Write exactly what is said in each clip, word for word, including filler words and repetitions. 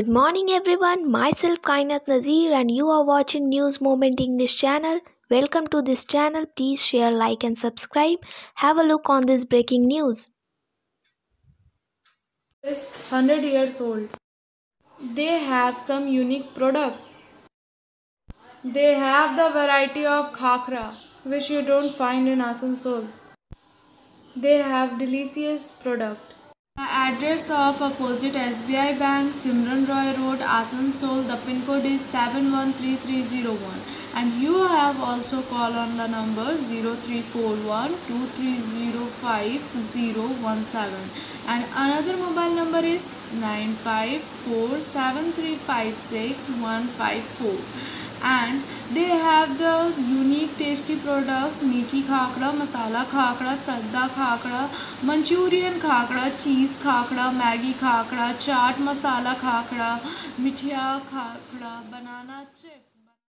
morning everyone, myself Kainat Nazir and you are watching News Moment English channel. Welcome to this channel. Please share, like and subscribe. Have a look on this breaking news. Is one hundred years old. They have some unique products. They have the variety of khakra which you don't find in Asansol. They have delicious product. The address of opposite S B I Bank, Simran Roy Road, Asansol. The pin code is seven one three three zero one, and you have also call on the number zero three four one two three zero five zero one seven, and another mobile number is nine five four seven three five six one five four. And they have the unique tasty products: meethi khakra, masala khakra, sadda khakra, Manchurian khakra, cheese khakra, Maggi khakra, chaat masala khakra, mithia khakra, banana chips.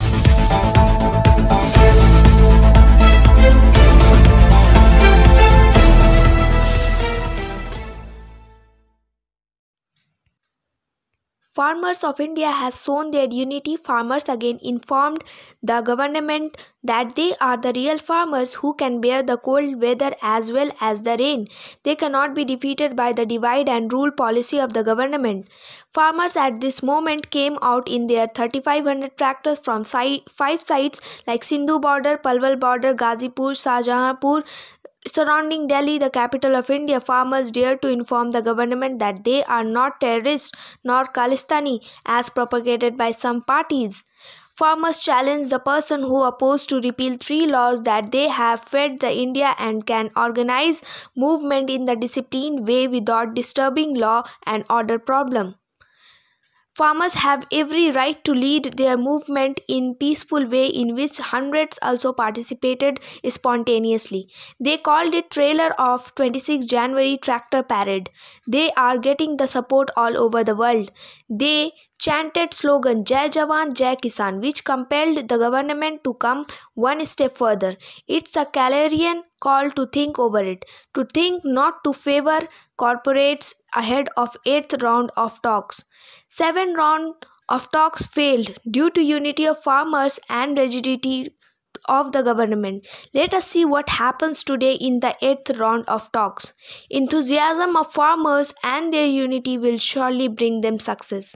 Farmers of India has shown their unity. Farmers again informed the government that they are the real farmers who can bear the cold weather as well as the rain. They cannot be defeated by the divide and rule policy of the government. Farmers at this moment came out in their thirty-five hundred tractors from five sites like Sindhu border, Palwal border, Gazipur, Shahjahanpur, surrounding Delhi, the capital of India. Farmers dare to inform the government that they are not terrorists nor Khalistani as propagated by some parties. Farmers challenge the person who opposed to repeal three laws that they have fed the India and can organize movement in the disciplined way without disturbing law and order problem. Farmers have every right to lead their movement in peaceful way, in which hundreds also participated spontaneously. They called it trailer of twenty-sixth January tractor parade. They are getting the support all over the world. They chanted slogan Jai Jawan, Jai Kisan, which compelled the government to come one step further. It's a clarion call to think over it, to think not to favor corporates ahead of eighth round of talks. Seven round of talks failed due to unity of farmers and rigidity of the government. Let us see what happens today in the eighth round of talks. Enthusiasm of farmers and their unity will surely bring them success.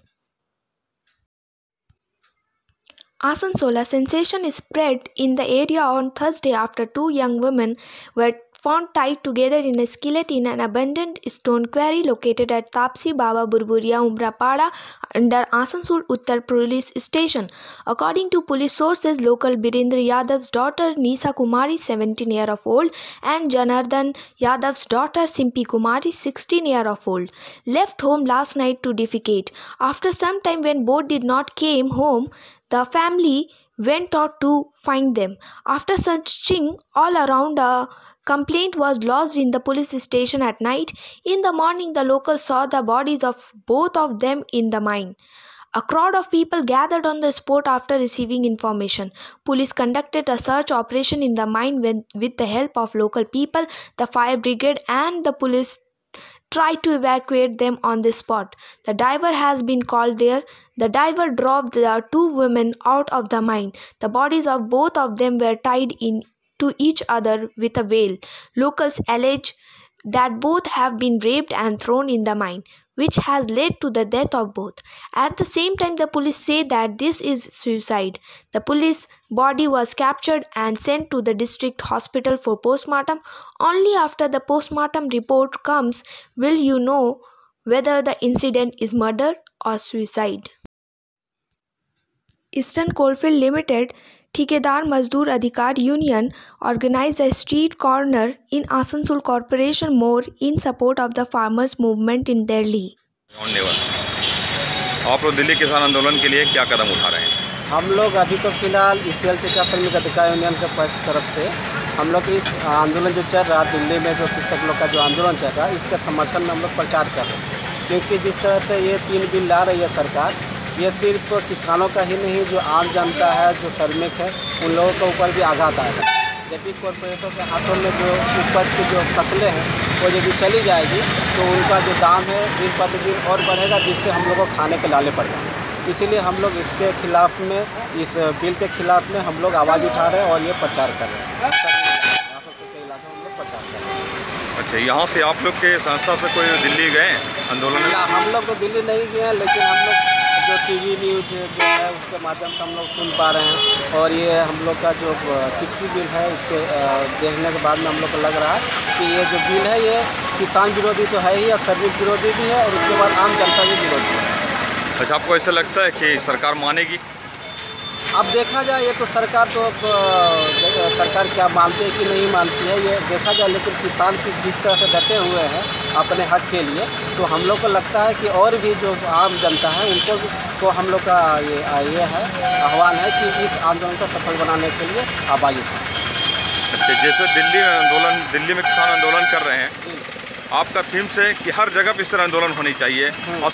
Asansol, sensation is spread in the area on Thursday after two young women were found tied together in a skillet in an abandoned stone quarry located at Tapsi Baba Burburia Umrapada under Asansol Uttar Police Station. According to police sources, local Birendra Yadav's daughter Nisa Kumari, seventeen years of old, and Janardhan Yadav's daughter Simpi Kumari, sixteen years of old, left home last night to defecate. After some time, when both did not came home, the family went out to find them. After searching all around, a complaint was lodged in the police station at night. In the morning, the locals saw the bodies of both of them in the mine. A crowd of people gathered on the spot after receiving information. Police conducted a search operation in the mine with, with the help of local people, the fire brigade and the police tried to evacuate them on the spot. The diver has been called there. The diver drove the two women out of the mine. The bodies of both of them were tied in to each other with a veil. Locals allege that both have been raped and thrown in the mine, which has led to the death of both. At the same time, the police say that this is suicide. The police body was captured and sent to the district hospital for postmortem. Only after the postmortem report comes will you know whether the incident is murder or suicide. Eastern Coalfield Limited Thikadar Mazdoor Adhikar Union organized a street corner in Asansol Corporation More in support of the farmers movement in Delhi. आप लोग दिल्ली किसान आंदोलन के लिए क्या कदम उठा रहे हैं? हम लोग अभी तो फिलहाल ईसीएल टीका श्रमिक अधिकार यूनियन के तरफ से हम लोग इस आंदोलन जो चल रहा दिल्ली में जो कृषक लोग का जो आंदोलन चल रहा है, इसके समर्थन में हम लोग प्रचार कर रहे हैं। क्योंकि जिस तरह से ये तीन बिल ला रही है सरकार, ये सिर्फ किसानों का ही नहीं, जो आम जनता है, जो श्रमिक है, उन लोगों के ऊपर भी आघात आएगा। जबकि कॉरपोरेटों के हाथों में जो उपज की जो फसलें हैं वो यदि चली जाएगी तो उनका जो दाम है दिन प्रतिदिन और बढ़ेगा, जिससे हम लोग को खाने के लाले पड़ जाएंगे। इसीलिए हम लोग इसके खिलाफ में, इस बिल के खिलाफ में हम लोग आवाज़ उठा रहे हैं और ये प्रचार कर रहे हैं। सभी इलाकों हम लोग प्रचार कर रहे हैं। अच्छा, यहाँ से आप लोग के संस्था से कोई दिल्ली गए आंदोलन में? हम लोग तो दिल्ली नहीं गए हैं, लेकिन हम लोग जो टीवी न्यूज जो है उसके माध्यम से हम लोग सुन पा रहे हैं। और ये हम लोग का जो कृषि बिल है, इसके देखने के बाद में हम लोग को लग रहा है कि ये जो बिल है ये किसान विरोधी तो है ही और श्रमिक विरोधी भी है, और उसके बाद आम जनता भी विरोधी है। अच्छा, आपको ऐसा लगता है कि सरकार मानेगी? अब देखा जाए, ये तो सरकार तो सरकार क्या मानती है कि नहीं मानती है ये देखा जाए, लेकिन किसान की जिस तरह से डटे हुए हैं अपने हक के लिए, तो हम लोग को लगता है कि और भी जो आम जनता है उनको को हम लोग का ये ये है आह्वान है कि इस आंदोलन को सफल बनाने के लिए आवाज़ उठाएं। अच्छा, जैसे दिल्ली में आंदोलन दिल्ली में किसान आंदोलन कर रहे हैं, आपका थीम से कि हर जगह पर इस तरह आंदोलन होनी चाहिए। और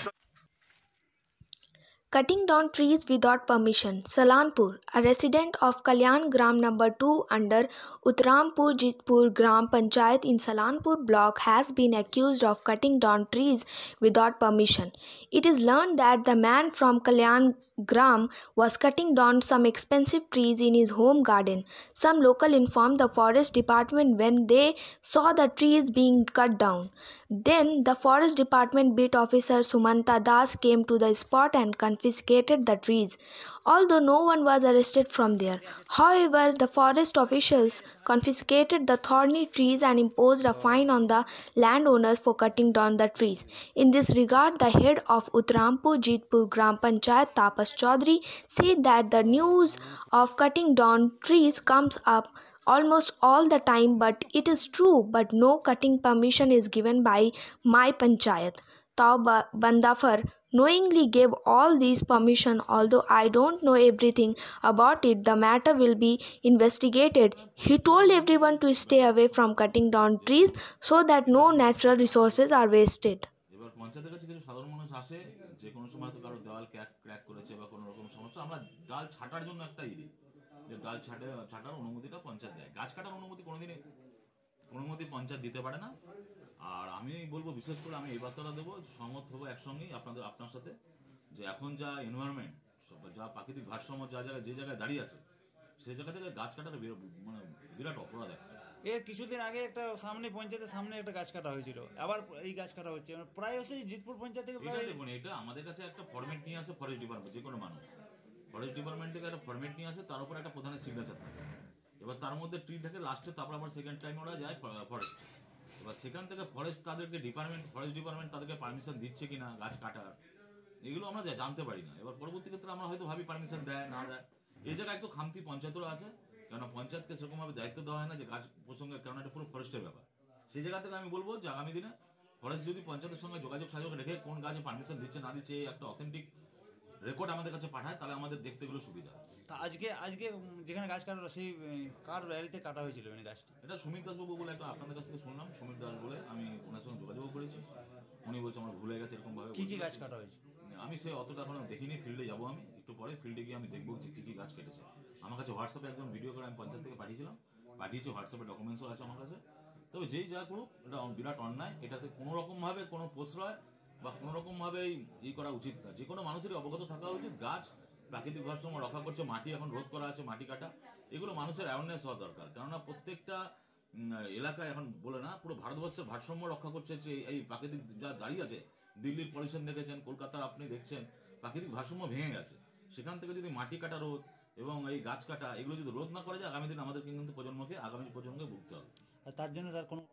Cutting down trees without permission. Salanpur, a resident of Kalyan Gram number two under Uttarampur Jitpur Gram Panchayat in Salanpur block has been accused of cutting down trees without permission. It is learned that the man from Kalyan Gram was cutting down some expensive trees in his home garden. Some local informed the forest department when they saw the trees being cut down. Then the forest department beat officer Sumanta Das came to the spot and confiscated the trees, although no one was arrested from there. However, the forest officials confiscated the thorny trees and imposed a fine on the landowners for cutting down the trees. In this regard, the head of Uttarampur Jitpur Gram Panchayat Tapas Chaudhary said that the news of cutting down trees comes up almost all the time, but it is true, but no cutting permission is given by my panchayat. Tao Bandafar knowingly gave all these permission. Although I don't know everything about it, the matter will be investigated. He told everyone to stay away from cutting down trees so that no natural resources are wasted. এবার পঞ্চায়েতের কাছে কিছু সাধারণ মানুষ আসে, যে কোনো সময় তো কারো দেওয়াল ক্র্যাক ক্র্যাক করেছে বা কোনো রকম সমস্যা, আমরা ডাল ছাটার জন্য একটা ইয়ে যে ডাল ছাটে ছাটার অনুমতিটা পঞ্চায়েত দেয়। গাছ কাটার অনুমতি কোনোদিনই অনুমতি পঞ্চায়েত দিতে পারে না। আর আমি বলবো, বিশেষ করে আমি এই বার্তাটা দেবো, সহমত হবো একসঙ্গেই আপনাদের আপনার সাথে, যে এখন যা এনভায়রনমেন্ট, যা প্রাকৃতিক ভারসাম্য যা জায়গায় যে জায়গায় দাঁড়িয়ে আছে, সেই জায়গা থেকে গাছ কাটার মানে বিরাট অপরাধ একটা। এর কিছুদিন আগে একটা সামনে পঞ্চায়েতের সামনে একটা গাছ কাটা হয়েছিল, আবার এই গাছ কাটা হচ্ছে, মানে প্রায় হচ্ছে জিতপুর পঞ্চায়েত থেকে। এটা দেখুন, এটা আমাদের কাছে একটা ফরম্যাট নিয়ে আসে ফরেস্ট ডিপার্টমেন্ট, যে কোনো মানুষ ফরেস্ট ডিপার্টমেন্ট থেকে একটা ফরম্যাট নিয়ে আসে, তার উপর একটা প্রধানের সিগনেচার থাকে, এবার তার মধ্যে ট্রি থাকে লাস্টে, তারপর আবার সেকেন্ড টাইম ওরা যায় ফরেস্ট। এবার সেখান থেকে ফরেস্ট তাদেরকে ডিপার্টমেন্ট ফরেস্ট ডিপার্টমেন্ট তাদেরকে পারমিশন দিচ্ছে কিনা গাছ কাটার, এগুলো আমরা জানতে পারি না। এবার পরবর্তী ক্ষেত্রে আমরা হয়তো ভাবি পারমিশন দেয় না দেয়, এই জায়গায় একটু খামতি পঞ্চায়েতেরও আছে, কেননা পঞ্চায়েতকে সেরকমভাবে দায়িত্ব দেওয়া হয় না যে গাছ প্রসঙ্গে, কারণ এটা পুরো ফরেস্টের ব্যাপার। সেই জায়গা থেকে আমি বলবো যে আগামী দিনে ফরেস্ট যদি পঞ্চায়েতের সঙ্গে যোগাযোগ সাযোগ রেখে কোন গাছে পারমিশন দিচ্ছে না দিচ্ছে একটা অথেন্টিক রেকর্ড আমাদের কাছে পাঠায়, তাহলে আমাদের দেখতে গেলেও সুবিধা। তা আজকে আজকে যেখানে গাছ কাটা সেই কার বাড়িতে কাটা হয়েছিল মানে গাছটি? এটা সুমিত দাসবাবু বলে একটা আপনাদের কাছ থেকে শুনলাম, সুমিত দাস বলে, আমি ওনার সঙ্গে যোগাযোগ করেছি, উনি বলছে আমার ভুলে গেছে এরকম ভাবে। কি কি গাছ কাটা হয়েছে? আমি সে অতটা এখন দেখিনি, ফিল্ডে যাবো আমি একটু পরে, ফিল্ডে গিয়ে আমি দেখবো যে কী কী গাছ কেটেছে। আমার কাছে হোয়াটসঅ্যাপে একজন ভিডিও করে আমি পঞ্চায়েত থেকে পাঠিয়েছিলাম, পাঠিয়েছি, হোয়াটসঅ্যাপে ডকুমেন্টসও আছে আমার কাছে। তবে যেই যা করুক, এটা বিরাট অন্যায়, এটাতে কোনো রকমভাবে কোনো প্রশ্রয় বা কোনো রকমভাবে ই করা উচিত না। যে কোনো মানুষেরই অবগত থাকা উচিত, গাছ প্রাকৃতিক ভারসাম্য রক্ষা করছে, মাটি এখন রোধ করা আছে, মাটি কাটা, এগুলো মানুষের অ্যাওয়ারনেস হওয়া দরকার। কেননা প্রত্যেকটা এলাকায় এখন বলে না, পুরো ভারতবর্ষের ভারসাম্য রক্ষা করছে যে এই প্রাকৃতিক যা দাঁড়িয়ে আছে। দিল্লির পলিউশন দেখেছেন, কলকাতার আপনি দেখছেন, প্রাকৃতিক ভারসাম্য ভেঙে গেছে। সেখান থেকে যদি মাটি কাটা রোধ এবং এই গাছ কাটা এগুলো যদি রোধ না করা যায়, আগামী দিন আমাদেরকে কিন্তু প্রজন্মকে আগামী প্রজন্মকে ভুগতে হবে। আর তার জন্য তার কোনো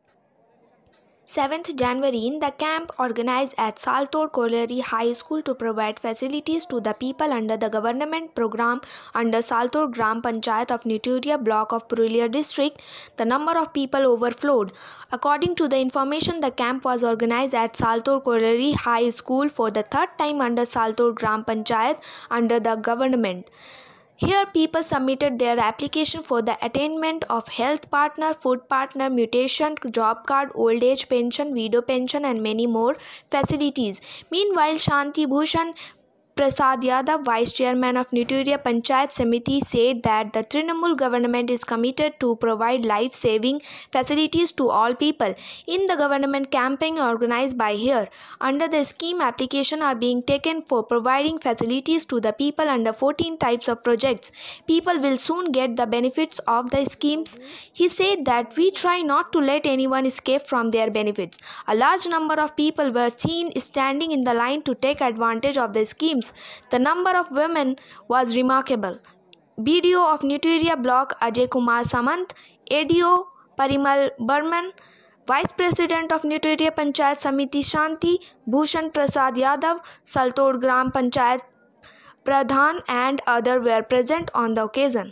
seventh January in the camp organized at Saltor Colliery High School to provide facilities to the people under the government program under Saltor Gram Panchayat of Nituria block of Purulia district, the number of people overflowed. According to the information, the camp was organized at Saltor Colliery High School for the third time under Saltor Gram Panchayat under the government. Here, people submitted their application for the attainment of health partner, food partner, mutation, job card, old age pension, widow pension and many more facilities. Meanwhile, Shanti Bhushan Prasad Yadav, Vice Chairman of Nituria Panchayat Samiti, said that the Trinamool government is committed to provide life-saving facilities to all people. In the government campaign organized by here, under the scheme, applications are being taken for providing facilities to the people under fourteen types of projects. People will soon get the benefits of the schemes. He said that we try not to let anyone escape from their benefits. A large number of people were seen standing in the line to take advantage of the schemes. The number of women was remarkable. B D O of Nituria Block Ajay Kumar Samant, A D O Parimal Burman, Vice President of Nituria Panchayat Samiti Shanti Bhushan Prasad Yadav, Saltod Gram Panchayat Pradhan and others were present on the occasion.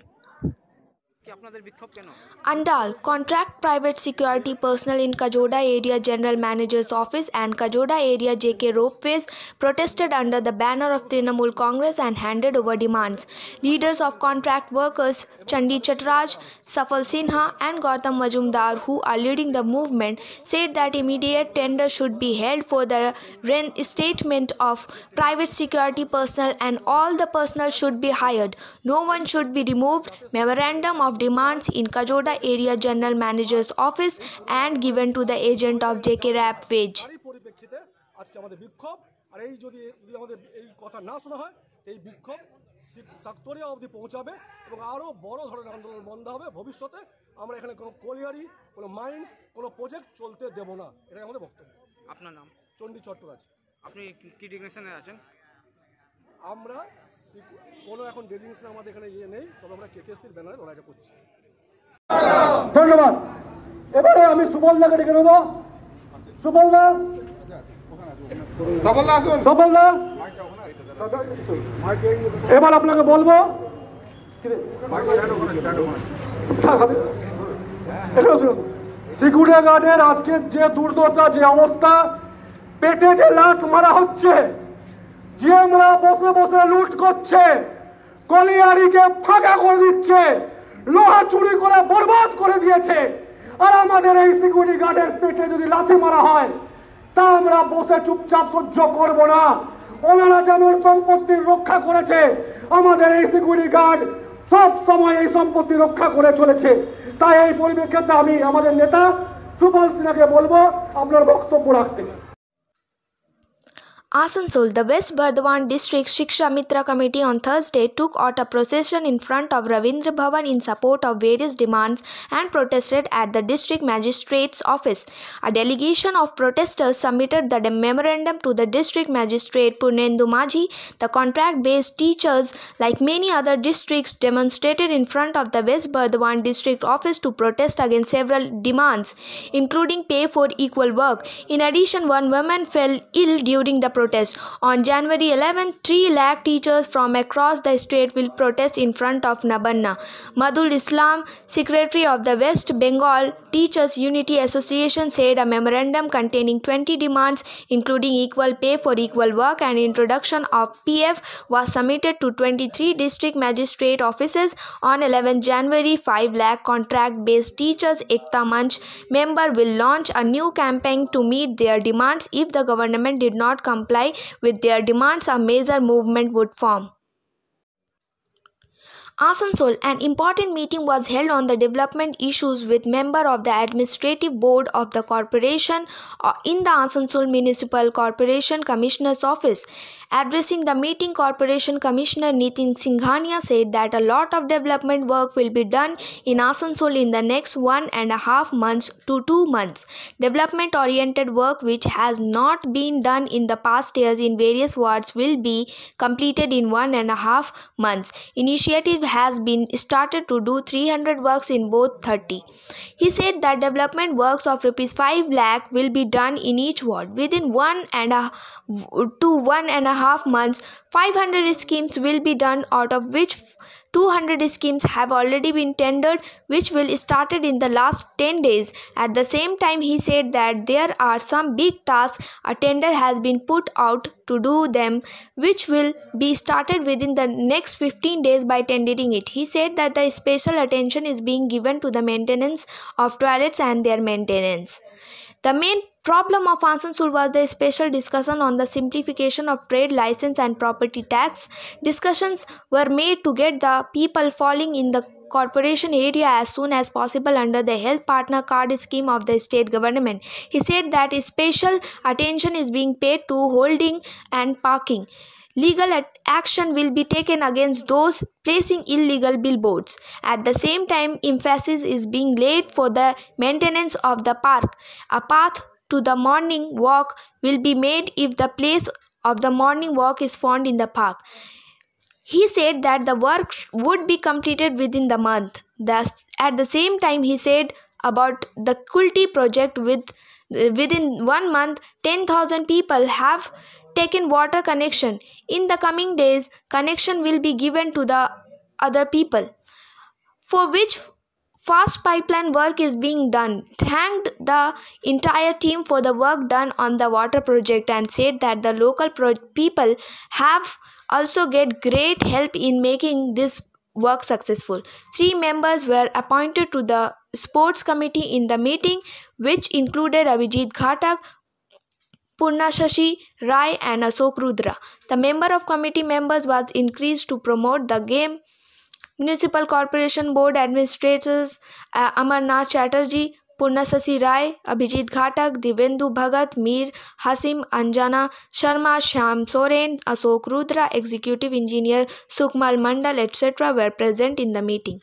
Andal, contract private security personnel in Kajoda Area General Manager's Office and Kajoda Area J K Ropeways protested under the banner of Trinamool Congress and handed over demands. Leaders of contract workers Chandi Chatraj, Safal Sinha and Gautam Majumdar, who are leading the movement, said that immediate tender should be held for the reinstatement of private security personnel and all the personnel should be hired. No one should be removed. Memorandum of demands in Kajoda Area General Manager's Office and given to the agent of J K Ropeways. আজকে আমাদের বিক্ষোভ আর এই যদি যদি আমাদের এই কথা না শোনা হয় এই বিক্ষোভ সাক্তরিয়া অবধি পৌঁছাবে এবং আরো বড় ধরনের আন্দোলন বন্ধ হবে ভবিষ্যতে আমরা এখানে কোনো কোলিয়ারি কোনো মাইন্স কোনো প্রজেক্ট চলতে দেব না এটাই আমাদের বক্তব্য। আপনার নাম? চন্ডী চট্টরাজ। আপনি কি ডিগ্নেশনে আছেন? আমরা কোনো এখন ডেজিগনেশন আমাদের এখানে ইয়ে নেই, তবে আমরা কেকেসির ব্যানারে লড়াইটা করছি। ধন্যবাদ। এবারে আমি সুবলদাকে ডেকে নেব। সুবলদা, সুবলদা আসুন। সুবলদা, এবার আপনাকে বলবো সিকিউরিটি গার্ডের আজকে যে দুর্দশা, যে অবস্থা, পেটে যে লাথ মারা হচ্ছে, জিএমরা বসে বসে লুট করছে, কলিয়ারিকে ফাঁকা করে দিচ্ছে, লোহা চুরি করে বরবাদ করে দিয়েছে, আর আমাদের এই সিকিউরিটি গার্ডের পেটে যদি লাথি মারা হয় তা আমরা বসে চুপচাপ সহ্য করব না। ওনারা যেমন সম্পত্তির রক্ষা করেছে, আমাদের এই সিকিউরিটি গার্ড সব সময় এই সম্পত্তি রক্ষা করে চলেছে। তাই এই পরিপ্রেক্ষিতে আমি আমাদের নেতা সুবল সিনহাকে বলবো আপনার বক্তব্য রাখতে। Asansol, the West Burdwan District Shiksha Mitra Committee on Thursday took out a procession in front of Ravindra Bhavan in support of various demands and protested at the district magistrate's office. A delegation of protesters submitted the memorandum to the district magistrate Purnendu Majhi. The contract-based teachers, like many other districts, demonstrated in front of the West Burdwan district office to protest against several demands, including pay for equal work. In addition, one woman fell ill during the protest. On January eleventh, three lakh teachers from across the state will protest in front of Nabanna. Madhul Islam, Secretary of the West Bengal Teachers Unity Association, said a memorandum containing twenty demands, including equal pay for equal work and introduction of P F, was submitted to twenty-three district magistrate offices. On eleventh January, five lakh contract-based teachers Ekta Manch member will launch a new campaign to meet their demands. If the government did not comply with their demands, a major movement would form. Asansol, an important meeting was held on the development issues with member of the administrative board of the corporation in the Asansol Municipal Corporation Commissioner's office. Addressing the meeting, Corporation Commissioner Nitin Singhania said that a lot of development work will be done in Asansol in the next one and a half months to two months. Development-oriented work which has not been done in the past years in various wards will be completed in one and a half months. Initiative has been started to do three hundred works in both thirty. He said that development works of rupees five lakh will be done in each ward. Within one and a to one and a half months, five hundred schemes will be done, out of which two hundred schemes have already been tendered, which will started in the last ten days. At the same time, he said that there are some big tasks a tender has been put out to do them, which will be started within the next fifteen days by tendering it. He said that the special attention is being given to the maintenance of toilets and their maintenance. The main problem of Asansol was the special discussion on the simplification of trade license and property tax. Discussions were made to get the people falling in the corporation area as soon as possible under the health partner card scheme of the state government. He said that special attention is being paid to holding and parking. Legal action will be taken against those placing illegal billboards. At the same time, emphasis is being laid for the maintenance of the park. A path to the morning walk will be made if the place of the morning walk is found in the park. He said that the work would be completed within the month. Thus, at the same time, he said about the Kulti project with within one month, ten thousand people have taken water connection. In the coming days, connection will be given to the other people, for which fast pipeline work is being done. Thanked the entire team for the work done on the water project and said that the local pro- people have also get great help in making this work successful. Three members were appointed to the sports committee in the meeting, which included Abhijit Ghatak, Purnashashi Rai and Ashok Rudra. The number of committee members was increased to promote the game. Municipal Corporation Board administrators uh, Amarnath Chatterjee, Purnashashi Rai, Abhijit Ghatak, Divendu Bhagat, Mir Hasim, Anjana Sharma, Shyam Soren, Ashok Rudra, Executive Engineer Sukmal Mandal, et cetera were present in the meeting.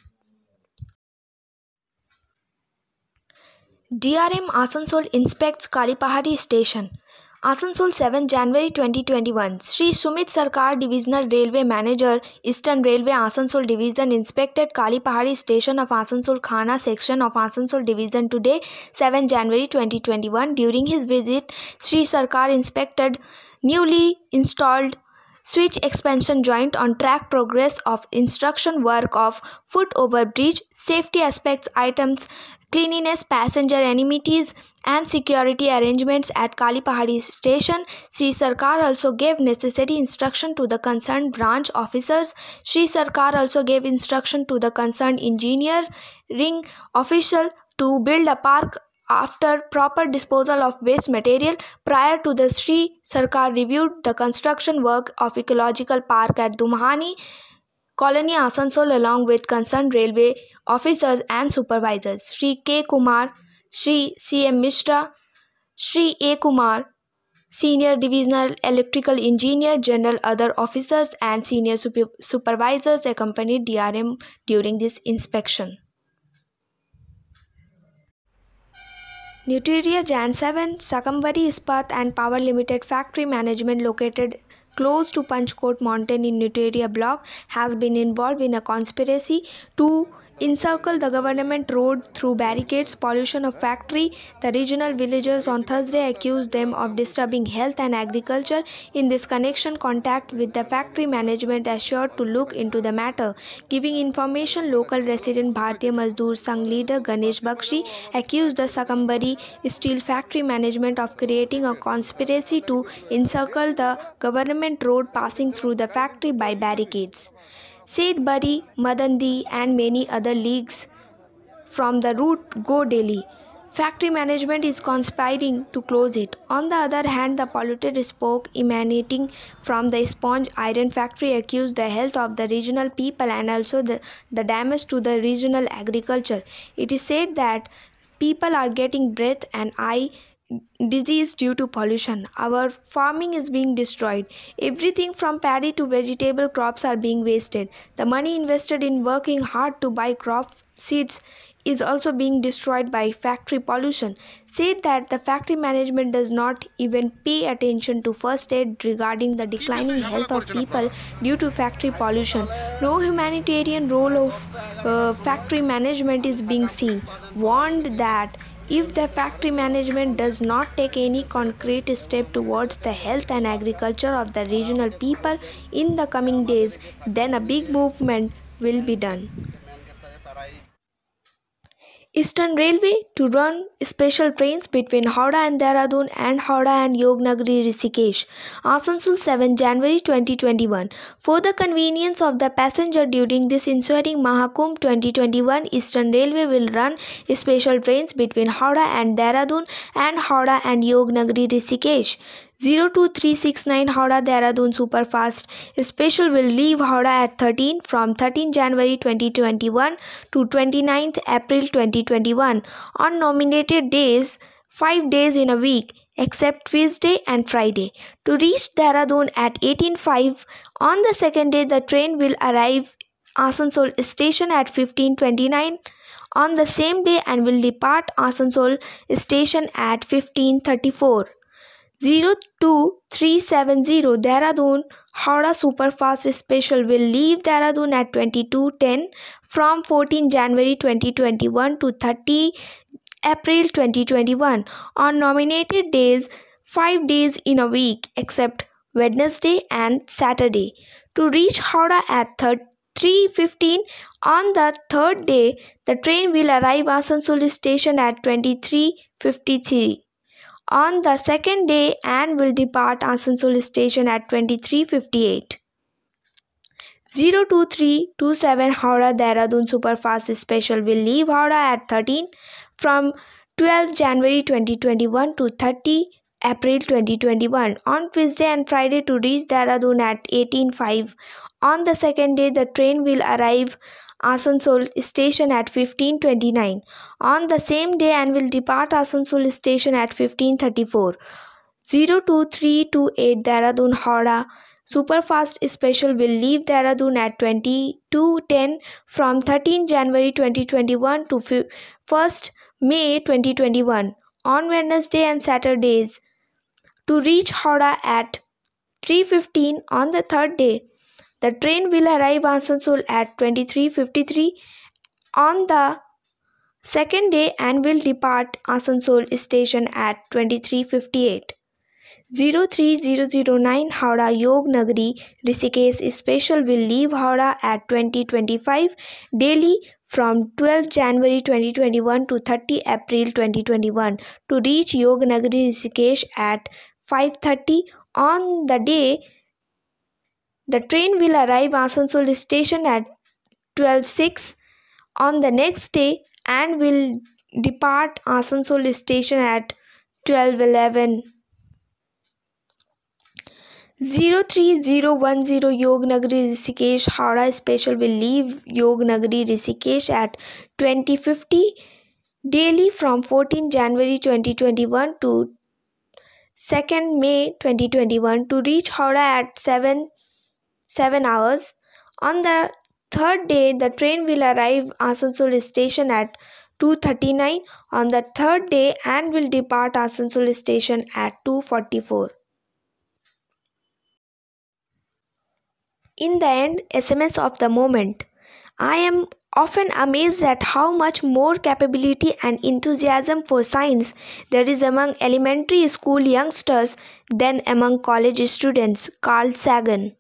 D R M Asansol inspects Kalipahari Station. Asansol seventh January twenty twenty-one. Shri Sumit Sarkar Divisional Railway Manager, Eastern Railway Asansol Division inspected Kalipahari Station of Asansol Khana section of Asansol Division today, seventh January twenty twenty-one. During his visit, Shri Sarkar inspected newly installed switch expansion joint on track, progress of instruction work of foot over bridge, safety aspects items, cleanliness, passenger amenities and security arrangements at Kalipahari station. Shri Sarkar also gave necessary instruction to the concerned branch officers. Shri Sarkar also gave instruction to the concerned engineering official to build a park after proper disposal of waste material. Prior to the Shri Sarkar reviewed the construction work of ecological park at Dumhani Colony, Asansol, along with concerned railway officers and supervisors. Shri K. Kumar, Shri C. M. Mishra, Shri A. Kumar, Senior Divisional Electrical Engineer, General, other officers and senior super- supervisors accompanied D R M during this inspection. Nuturia Jan seven, Sakambari Ispat and Power Limited Factory Management located close to Panchkot Mountain in Nuturia block has been involved in a conspiracy to encircle the government road through barricades, pollution of factory. The regional villagers on Thursday accused them of disturbing health and agriculture. In this connection, contact with the factory management assured to look into the matter. Giving information, local resident Bharatiya Mazdoor Sangh leader Ganesh Bakshi accused the Sakambari Steel Factory management of creating a conspiracy to encircle the government road passing through the factory by barricades. Said Bari, Madandi and many other leagues from the route go daily. Factory management is conspiring to close it. On the other hand, the polluted smoke emanating from the sponge iron factory accused the health of the regional people and also the, the damage to the regional agriculture. It is said that people are getting breath and eye disease due to pollution. Our farming is being destroyed. Everything from paddy to vegetable crops are being wasted. The money invested in working hard to buy crop seeds is also being destroyed by factory pollution. Said that the factory management does not even pay attention to first aid regarding the declining health of people due to factory pollution. No humanitarian role of uh, factory management is being seen. Warned that if the factory management does not take any concrete step towards the health and agriculture of the regional people in the coming days, then a big movement will be done. Eastern Railway to run special trains between Howrah and Dehradun and Howrah and Yognagri Rishikesh. Asansol seventh January twenty twenty-one. For the convenience of the passenger during this ensuing Mahakumbh twenty twenty-one, Eastern Railway will run special trains between Howrah and Dehradun and Howrah and Yognagri Rishikesh. zero two three six nine Howrah Dehradun Superfast Special will leave Howrah at thirteen from thirteenth January twenty twenty-one to twenty-ninth April twenty twenty-one on nominated days, five days in a week except Tuesday and Friday. To reach Dehradun at eighteen oh five on the second day, the train will arrive Asansol station at fifteen twenty-nine on the same day and will depart Asansol station at fifteen thirty-four. zero two three seven zero Dehradun Howrah Superfast Special will leave Dehradun at twenty-two ten from fourteenth January twenty twenty-one to thirtieth April twenty twenty-one on nominated days, five days in a week except Wednesday and Saturday. To reach Howrah at three fifteen on the third day, the train will arrive Asansol station at twenty-three fifty-three. On the second day and will depart Asansol station at twenty-three fifty-eight. zero two three two seven Howrah Dehradun Superfast Special will leave Howrah at thirteen from twelfth January twenty twenty-one to thirtieth April twenty twenty-one on Tuesday and Friday. To reach Dehradun at eighteen oh five. On the second day, the train will arrive Asansol station at fifteen twenty-nine on the same day and will depart Asansol station at fifteen thirty-four. zero two three two eight Dehradun Howrah Superfast Special will leave Dehradun at twenty-two ten from thirteenth January twenty twenty-one to first May twenty twenty-one on Wednesday and Saturdays. To reach Howrah at three fifteen on the third day, the train will arrive Asansol at twenty-three fifty-three on the second day and will depart Asansol station at twenty-three fifty-eight. zero three zero zero nine Howrah Yognagri Rishikesh Special will leave Howrah at twenty twenty-five daily from twelfth January twenty twenty-one to thirtieth April twenty twenty-one. To reach Yognagri Rishikesh at five thirty on the day, the train will arrive Asansol station at twelve six on the next day and will depart Asansol station at twelve eleven. zero three zero one zero Yognagri Rishikesh Howrah Special will leave Yognagri Rishikesh at twenty fifty daily from fourteenth January twenty twenty-one to second May twenty twenty-one. To reach Howrah at seven seven hours. On the third day, the train will arrive Asansol station at two thirty-nine on the third day and will depart Asansol station at two forty-four. In the end, S M S of the moment. I am often amazed at how much more capability and enthusiasm for science there is among elementary school youngsters than among college students. Carl Sagan.